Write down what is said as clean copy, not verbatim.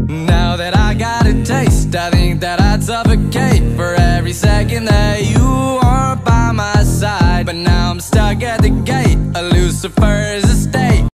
Now that I got a taste, I think that I'd suffocate for every second that you aren't by my side. But now I'm stuck at the gate, a Lucifer is